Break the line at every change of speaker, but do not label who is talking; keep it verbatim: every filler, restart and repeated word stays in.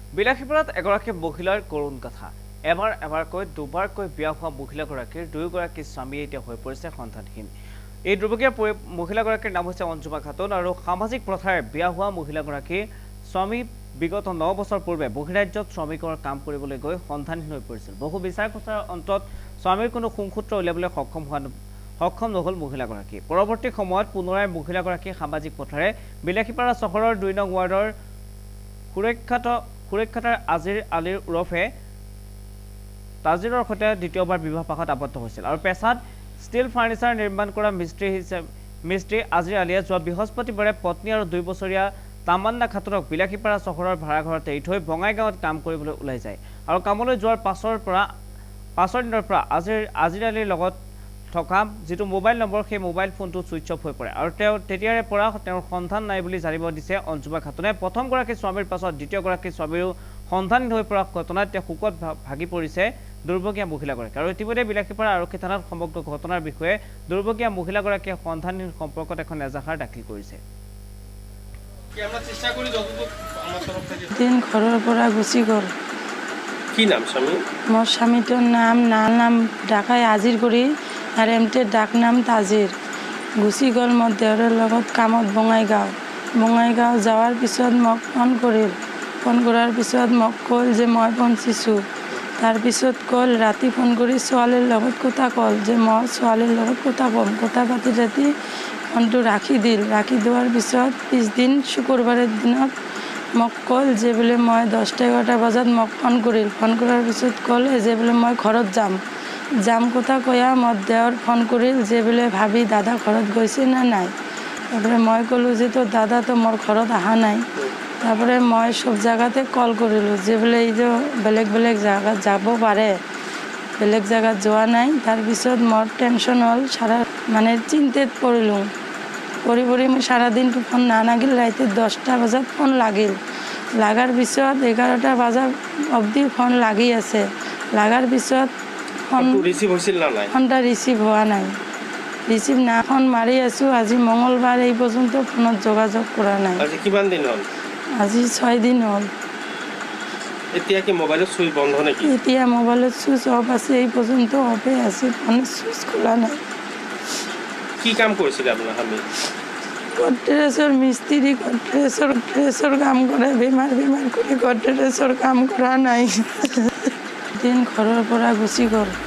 বিলাসীপুৰত এগৰাকী মহিলাৰ কৰুণ কথা। এবাৰ এবাৰকৈ দুবাৰকৈ বিয়া হোৱা মহিলাগৰাকীৰ দুয়োগৰাকী স্বামী এতিয়া হৈ পৰিছে সন্তানহীন। এই দুৰ্ভগীয়া মহিলাগৰাকীৰ নাম হৈছে অঞ্জুমা খাতুন আৰু সামাজিক প্ৰথাৰে বিয়া হোৱা মহিলাগৰাকী স্বামী বিগত ন বছৰ পূৰ্বে বহিৰাজ্যত শ্ৰমিকৰ কাম কৰিবলৈ গৈ সন্তানহীন হৈ পৰিছিল। বহু বিচাৰ খোচাৰ অন্তত স্বামীৰ কোনো সুংসূত্ৰ উলিয়াবলৈ সক্ষম হোৱা সক্ষম নহল মহিলাগৰাকী। পৰৱৰ্তী সময়ত পুনৰাই মহিলাগৰাকী সামাজিক পথাৰে বিলাসীপাৰা চহৰৰ দুই নং ৱাৰ্ডৰ সুৰক্ষাত সুৰক্ষাতাৰ আজিৰ আলীৰ ওৰফে তাজিৰৰ সৈতে দ্বিতীয়বাৰ বিবাহ পাশত আবদ্ধ হৈছিল আৰু পেছাত ষ্টিল ফাৰ্নিচাৰ নিৰ্মাণ কৰা মিস্ত্ৰী হিচাপে মিস্ত্ৰী আজিৰ আলীয়ে যোৱা বৃহস্পতিবাৰে পত্নী আৰু দুই বছৰীয়া তামান্না খাতুনক বিলাসীপাৰা চহৰৰ ভাড়াঘৰত এৰি থৈ বঙাইগাঁৱত কাম কৰিবলৈ ওলাই যায় আৰু কামলৈ যোৱাৰ পাছৰ পৰা পাছৰ দিনৰ পৰা আজিৰ আজিৰ আলীৰ লগত থকা যিটো মোবাইল নম্বৰ সেই মোবাইল ফোনটো ছুইচ অফ হৈ পৰে আৰু তেওঁ তেতিয়াৰে পৰা তেওঁৰ সন্তান নাই বুলি জানিব দিছে অঞ্জুমা খাতুনে। প্ৰথমগৰাকী স্বামীৰ পাছত দ্বিতীয়গৰাকী স্বামীৰো সন্তানহীন হৈ পৰা ঘটনাত তেওঁ শোকত ভাগি পৰিছে দুৰ্ভগীয়া মহিলাগৰাকী। আৰু ইতিমধ্যে বিলাসীপাৰা আৰক্ষী থানাত সমগ্ৰ ঘটনাৰ বিষয়ে দুৰ্ভগীয়া মহিলাগৰাকীয়ে সন্তানহীন সম্পৰ্কত এখন এজাহাৰ দাখিল কৰিছে।
দিন ঘৰৰ পৰা গুচি গ'ল।
কি নাম স্বামী?
মোৰ স্বামীটোৰ নাম নাল নাম ডাকাই আজিৰ কৰি আৰু এমতে ডাক নাম তাজিৰ। গুচি গ'ল মোৰ দেউৰৰ লগত কামত বঙাইগাঁও। বঙাইগাঁও যোৱাৰ পিছত মোক ফোন কৰিল। ফোন কৰাৰ পিছত মোক ক'ল যে মই পঞ্চিছোঁ। তাৰপিছত ক'ল ৰাতি ফোন কৰি ছোৱালীৰ লগত কথা ক'ল যে মই ছোৱালীৰ লগত কথা ক'ম। কথা পাতি ৰাতি ফোনটো ৰাখি দিল। ৰাখি দিয়াৰ পিছত পিছদিন শুকুৰবাৰৰ দিনত মোক ক'ল যে বোলে মই দহটা এঘাৰটা বজাত মোক ফোন কৰিল। ফোন কৰাৰ পিছত ক'ল যে বোলে মই ঘৰত যাম যাম কথা কয়া মোৰ দেওৰ ফোন কৰিল যে বোলে ভাবি দাদা ঘৰত গৈছে নে নাই। তাৰপৰা মই ক'লোঁ যে তোৰ দাদাটো মোৰ ঘৰত অহা নাই। তাৰপৰা মই চব জেগাতে কল কৰিলোঁ যে বোলে এই যে বেলেগ বেলেগ জেগাত যাব পাৰে, বেলেগ জেগাত যোৱা নাই। তাৰপিছত মোৰ টেনশ্যন হ'ল, চাৰা মানে চিন্তাত পৰিলোঁ। পৰি পৰি মই চাৰাদিনটো ফোন নালাগিল। ৰাতি দহটা বজাত ফোন লাগিল। লাগাৰ পিছত এঘাৰটা বজাৰ অবধি ফোন লাগি আছে। লাগাৰ পিছত ফোন
ৰিচিভ হৈছিল না নাই?
ফোনটা ৰিচিভ হোৱা নাই। ৰিচিভ না ফোন মাৰি আছোঁ। আজি মঙলবাৰ এই পৰ্যন্ত ফোনত যোগাযোগ কৰা নাই।
আজি কিমান দিন হ'ল?
আজি ছয় দিন হ'ল।
এতিয়া কি মোবাইলত চুইচ বন্ধ নেকি?
এতিয়া মোবাইলত চুইচ অফ আছে। এই পৰ্যন্ত অফে আছে, ফোনত চুইচ খোলা নাই।
কি কাম কৰিছিলে আপোনাৰ স্বামী?
গডৰেজৰ মিস্ত্ৰী, গডৰেজৰ গডৰেজৰ কাম কৰে। বেমাৰ বেমাৰ কৰি গডৰেজৰ কাম কৰা নাই। দিন ঘৰৰ পৰা গুচি গ'ল।